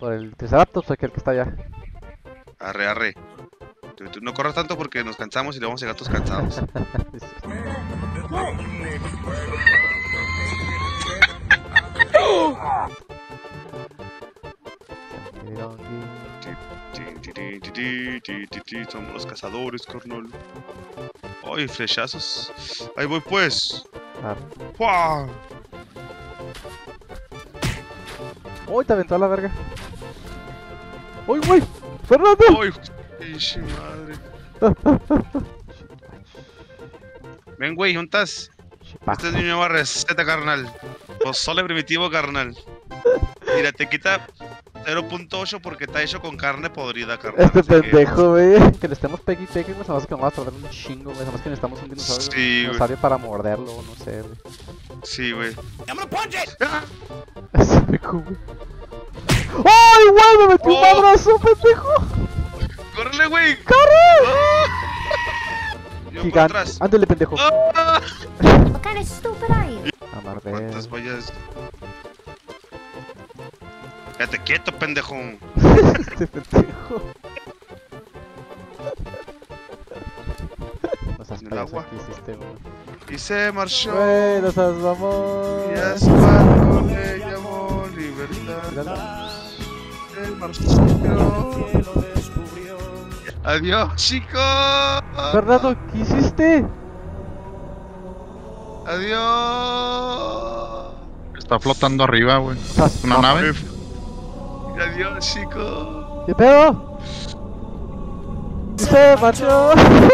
¿Por el Triceratops o aquel que está allá? Arre, arre. Tú no corras tanto porque nos cansamos y le vamos a llegar todos cansados. Somos los cazadores, carnal. Ay, flechazos. Ahí voy pues. ¡Fua! ¡Uy, te aventó a la verga! ¡Uy, güey! ¡Fernando! ¡Ay, pinche madre! Ven, güey, juntas. Esta es mi nueva receta, carnal. Pozole primitivo, carnal. Mira, te quita 0.8 porque está hecho con carne podrida, carnal. Este pendejo, güey. Que le estemos pegue y pegue, güey. Nada más que vamos a tardar un chingo, güey. Nada más que necesitamos un dinosaurio, sí, dinosaurio para morderlo, no sé, güey. Sí, güey. Ese me cubre. ¡Ay, güey! ¡Me metí un madrazo, pendejo! ¡Córrele, güey! ¡Corre! Yo por Gigante. atrás. Ándale, pendejo. ¡Ah! What kind of stupid are you? Amarde. ¿Cuántas vallas? Quédate quieto, pendejo. Este pendejo. No seas En el payaso, agua. ¿qué hiciste, güey? Y se marchó. Güey, no seas mamón. Y a su barco le llamó libertad. El marchó. Adiós, chicos. Fernando, ¿qué hiciste? Adiós. Está flotando arriba, güey. Estás ¿Una nave? Adiós, chicos. ¿Qué pedo? Se marchó.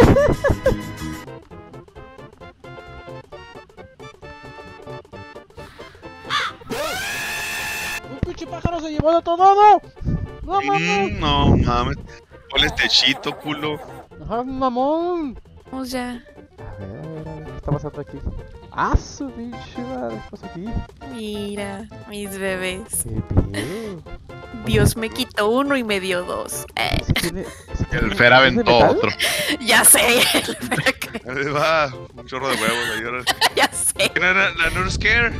¡Un pinche pájaro se llevó de todo! ¡No mames! No mames. Ponle techito, culo. ¡Ajá, mamón! Vamos ya. A ver, ¿qué está pasando aquí? ¡Ah, su pinche madre! ¿Qué pasa aquí? Mira, mis bebés. ¿Qué pedo? Dios me quitó uno y me dio dos. ¿Ese tiene- ese El tiene- Fer ¿es de aventó metal? otro. Ya sé, Ahí va. Un chorro de huevos. Ahí ahora. ya sé. ¿Quién era la Nurse Scare?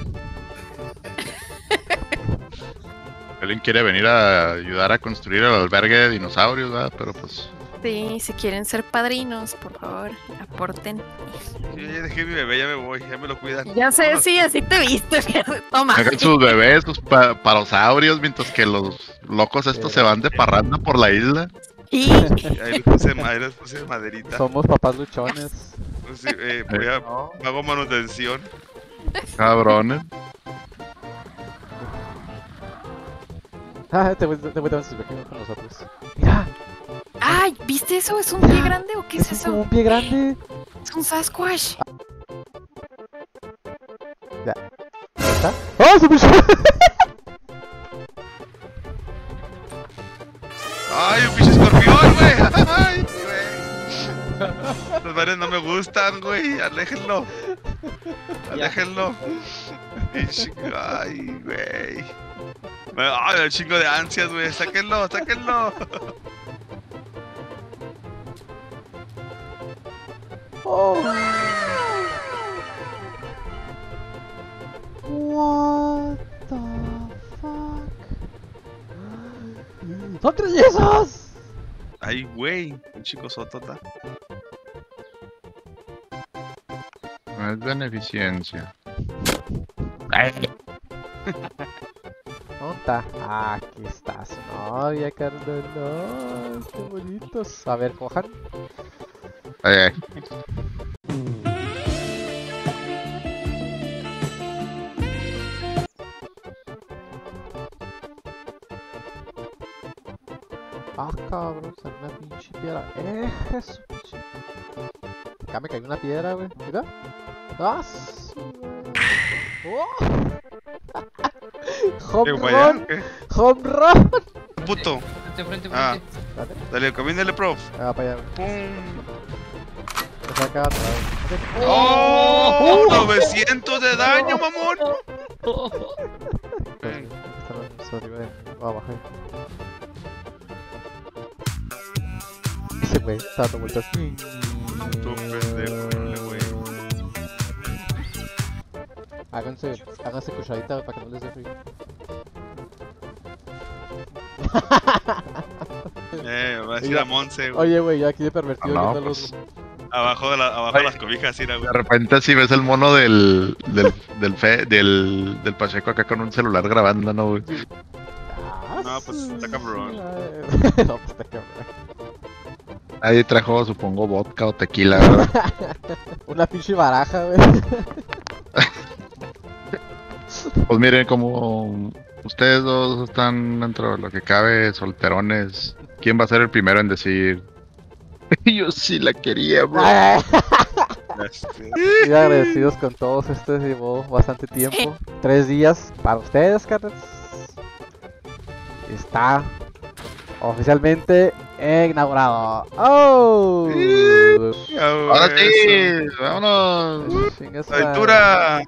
Alguien quiere venir a ayudar a construir el albergue de dinosaurios, ¿verdad? Pero pues... Sí, si quieren ser padrinos, por favor, aporten. Yo ya dejé mi bebé, ya me voy. Ya me lo cuidan. Ya sé, Vámonos. sí, así te viste. Toma. Hagan sus bebés, sus parosaurios, mientras que los locos estos se van de parranda por la isla. Y Ahí les puse maderita. Somos papás luchones. Sí, hago manutención. Cabrones. Ah, te voy a subir aquí con nosotros. Mira, ay, ¿viste eso? ¿Es un pie grande o qué es es como eso? un pie grande. Es un Sasquatch. ¿Está? ¡Oh, se puso! ¡Ay, un pinche escorpión, güey! ¡Ay, güey! Los bares no me gustan, güey. Aléjenlo. Aléjenlo. Ay, güey. Ay, el chingo de ansias, güey. Sáquenlo, sáquenlo. Oh. What the fuck? ¡Son trillizos! Ay, güey. Un chico sotota. No es beneficencia. ¿Dónde está? Ah, aquí está su novia, carnal. Ay, qué bonitos. A ver, cojan. Eh, Ah, cabrón, salió una pinche piedra. Jesús, pinche. Acá me cayó una piedra, güey. Mira. ¡Ah, su madre! ¡Oh! ¡Home ¿Llego para allá? run! ¿O qué? ¡Home run! Puto. Frente, Ah. Dale, Dale, camínale, prof. va para allá, güey. ¡Pum! Se saca atrás. ¡Oh! ¡900 de daño, mamón! Aquí están los arriba de mí. Voy a bajar. Ese güey está dando vueltas. Tú, pendejo, güey. Háganse cucharadita para que no les dé frío. Va a decir a Monse, güey. Oye, güey, yo aquí de pervertido No, viendo pues, los... Abajo de las cobijas, mira, güey. de repente si ves el mono del Pacheco acá con un celular grabando, ¿no, güey? No, pues está cabrón. No, pues está cabrón. Ahí trajo, supongo, vodka o tequila, ¿verdad? Una pinche baraja, güey. Pues miren, como ustedes dos están dentro de lo que cabe, solterones, ¿quién va a ser el primero en decir? Yo sí la quería, bro. Y agradecidos con todos, llevó bastante tiempo. 3 días para ustedes, carnales. Está oficialmente inaugurado. ¡Oh! Ahora sí, vámonos. Chinga su ¡Aventura!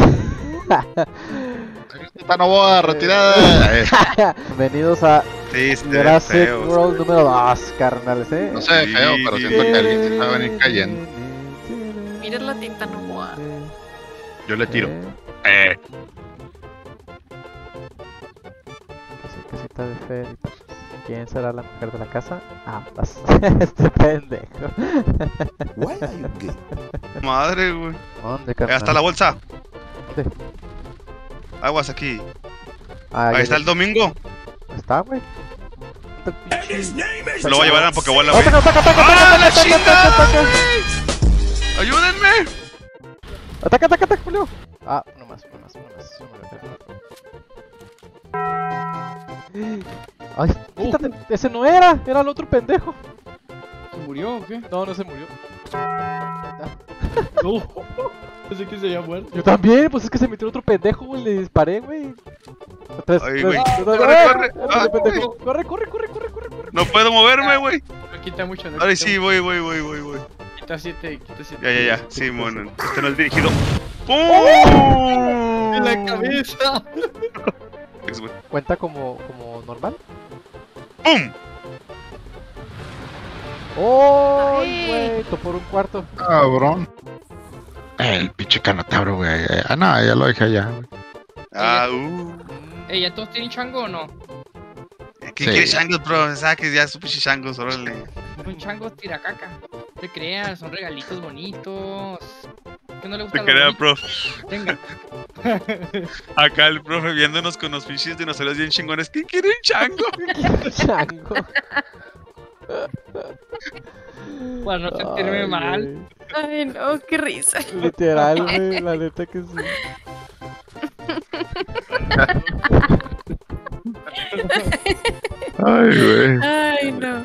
Esta Novoa, retirada. Bienvenidos a Sí, Jurassic feo. World número 2, carnales, No se ve feo, pero siento que alguien se va a venir cayendo. Mira la tinta Novoa. Yo le tiro. Casita de Felipe. ¿Quién será la mujer de la casa? Ambas. Este pendejo. Madre, güey. ¿Dónde, Ahí carnal? está la bolsa. ¿Dónde? Aguas aquí. Ah, Ahí ya, está el domingo. está, güey. Se lo voy a llevar a la Pokébola, güey. ¡Ataca, ataca, ataca, ¡Ah, la ataca, chingada! ataca, ataca! ¡Ayúdenme! ¡Ataca, ataca, ataca, Julio! Ah, no más. Ay, quítate. Ese no era el otro pendejo. ¿Se murió o qué? No, no se murió. No. Pensé que se había muerto. Yo también, pues es que se metió otro pendejo, güey. Le disparé, güey. Ay, güey. Corre. No puedo moverme, güey. No quita mucho, ¿no? Ahora quita sí, mucho. voy. Quita 7. Ya. Sí, mono. Este no es dirigido. En la cabeza. ¿Cuenta como normal? ¡Pum! ¡Oh! Ay. Güey, por un cuarto. Cabrón. El pinche canotabro, güey. Ah, no, ya lo dejé allá, güey. Ey, ¿ya todos tienen chango o no? ¿Qué Sí. quieres, changos, bro? Saques ya su pinche changos, órale. Un chango tira caca. No te creas, son regalitos bonitos. ¿Qué no le gusta Te quería, bonito? prof. Tenga. Acá el profe viéndonos con los pinches dinosaurios bien chingones. ¿Qué quieren, chango? Chango. Para no sentirme Ay, mal. güey. Ay, no, qué risa. Literal, güey, la neta que sí. Ay, güey. Ay, no.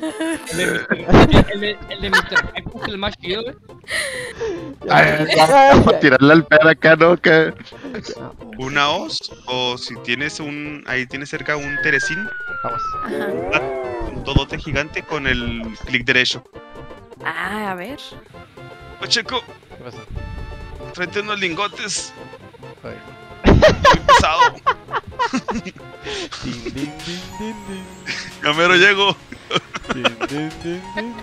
El de Mr. Hype es el más chido, güey. Ay, para tirarle al pedo acá, ¿no? Que... Una os, o si tienes ahí tienes cerca un teresín, Vamos. Ajá. un todote gigante con el clic derecho. Ah, a ver. Pacheco, ¿Qué pasa? frente a unos lingotes, Ay. muy pesado. Din, din, din, din, din. Ya mero llego. Din, din, din, din, din.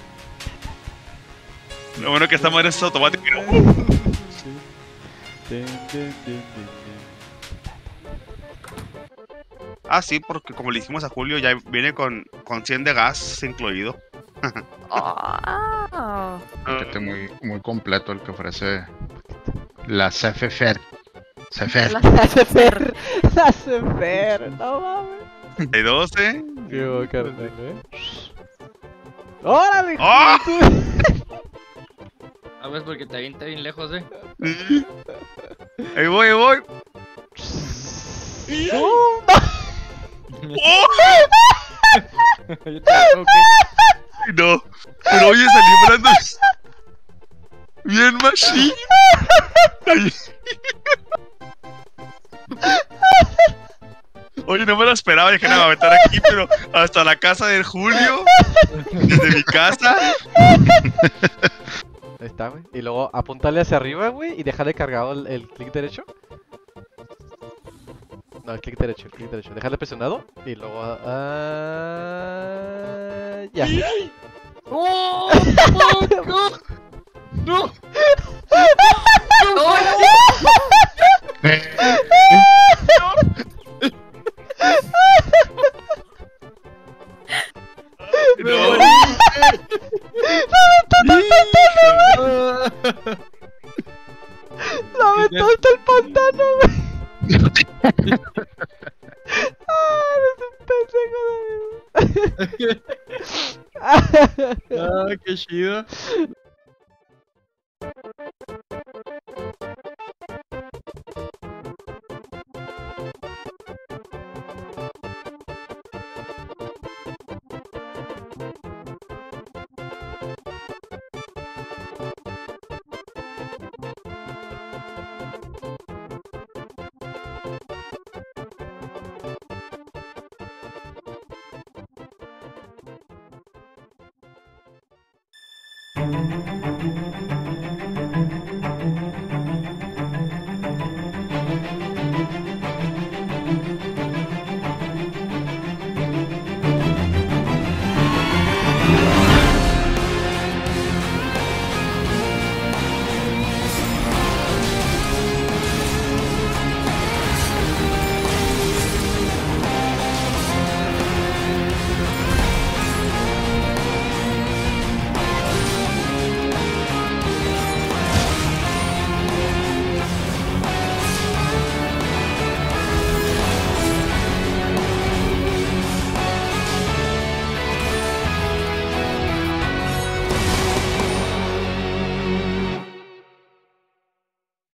Lo bueno que esta madre es automática. Din, din, din, din, din. Ah, sí, porque como le dijimos a Julio, ya viene con 100 de gas incluido. Oh. Paquete muy, muy completo el que ofrece la CFFR. CFR. La Fer. La Sefer, no mames. Hay 12. Qué bueno, carnal, ¡Órale! ¡Ah! A ver, porque te avienta bien lejos, Ahí voy. ¡No! ¡Oh! Yo te tengo que... No, pero oye, salí volando bien machine. Ay. Oye, no me lo esperaba, dije, no, me voy a meter aquí, pero hasta la casa del Julio, desde mi casa. Ahí está, güey. Y luego apuntarle hacia arriba, güey, y dejarle cargado el clic derecho. No, el clic derecho. Dejarle presionado y luego... ya. ¡Oh! ¡No! ¡No! Ah, qué chido.